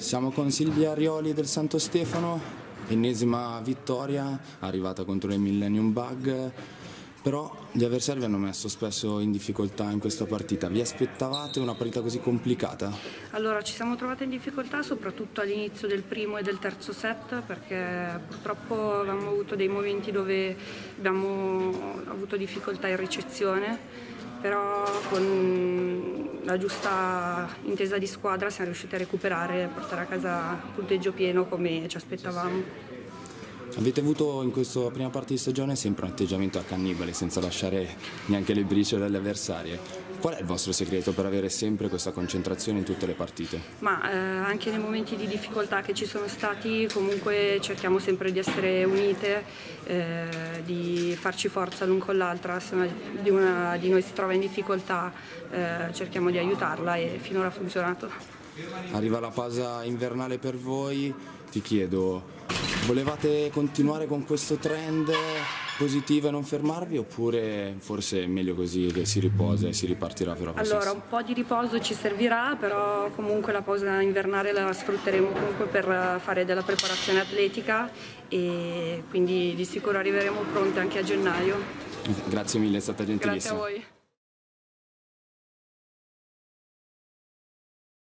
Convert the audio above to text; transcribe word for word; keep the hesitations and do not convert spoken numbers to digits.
Siamo con Silvia Arioli del Santo Stefano, ennesima vittoria arrivata contro il Millennium Bug, però gli avversari vi hanno messo spesso in difficoltà in questa partita. Vi aspettavate una partita così complicata? Allora, ci siamo trovate in difficoltà soprattutto all'inizio del primo e del terzo set, perché purtroppo avevamo avuto dei momenti dove abbiamo avuto difficoltà in ricezione, però con la giusta intesa di squadra siamo riusciti a recuperare e portare a casa il punteggio pieno come ci aspettavamo. Avete avuto in questa prima parte di stagione sempre un atteggiamento a cannibale, senza lasciare neanche le briciole alle avversarie. Qual è il vostro segreto per avere sempre questa concentrazione in tutte le partite? Ma eh, anche nei momenti di difficoltà che ci sono stati, comunque cerchiamo sempre di essere unite, eh, di farci forza l'un con l'altra. Se una di, una di noi si trova in difficoltà, eh, cerchiamo di aiutarla e finora ha funzionato. Arriva la pausa invernale per voi, ti chiedo, volevate continuare con questo trend positivo e non fermarvi, oppure forse è meglio così, che si riposa e si ripartirà per la prossima? Allora, un po' di riposo ci servirà, però comunque la pausa invernale la sfrutteremo comunque per fare della preparazione atletica e quindi di sicuro arriveremo pronti anche a gennaio. Grazie mille, è stata gentilissima. Grazie a voi.